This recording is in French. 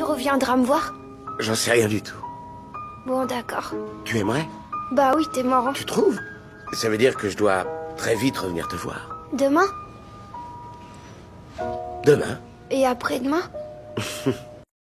tu reviendras me voir? J'en sais rien du tout. Bon, d'accord. Tu aimerais? Bah oui, t'es marrant. Tu trouves? Ça veut dire que je dois très vite revenir te voir. Demain? Demain? Et après-demain?